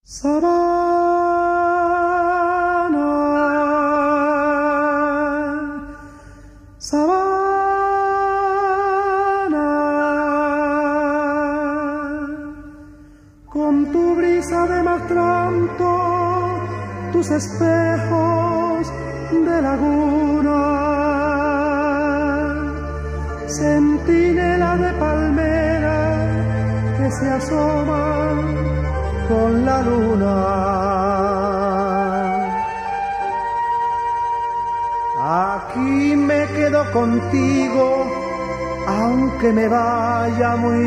Sabana, sabana, con tu brisa de mastranto, tus espejos de laguna, centinela de palmera que se asoma con la luna. Aquí me quedo contigo, aunque me vaya muy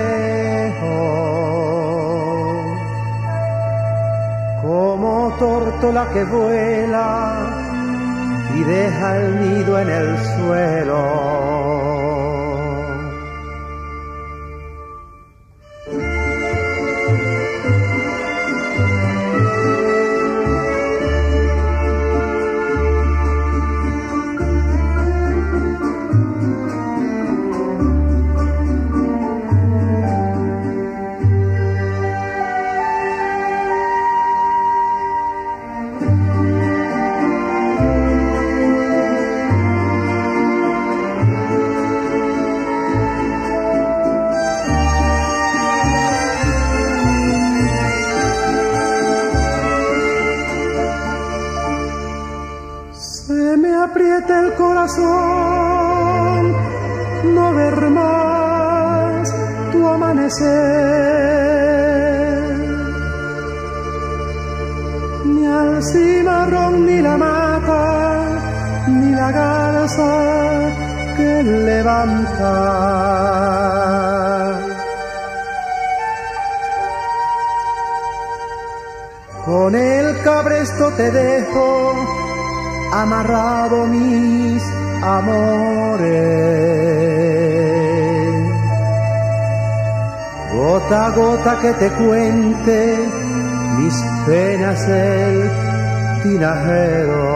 lejos, como tórtola que vuela y deja el nido en el suelo. Se me aprieta el corazón no ver más tu amanecer, ni al cimarrón, ni la mata, ni la garza que levanta. Con el cabresto te dejo amarrado mis amores, gota a gota que te cuente mis penas el tinajero.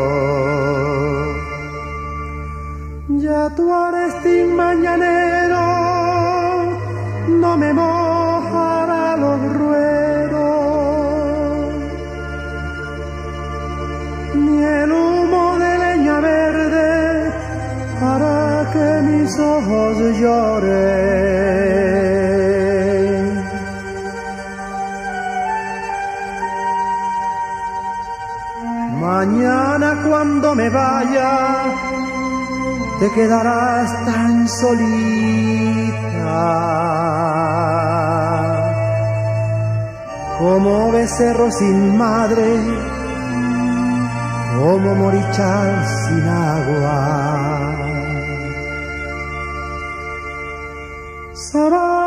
Ya tu arestín mañanero no me mojará los ruedos, ni el humo de leña verde hará que mis ojos lloren. Mañana cuando me vaya te quedarás tan solita como becerro sin madre, como morichal sin agua.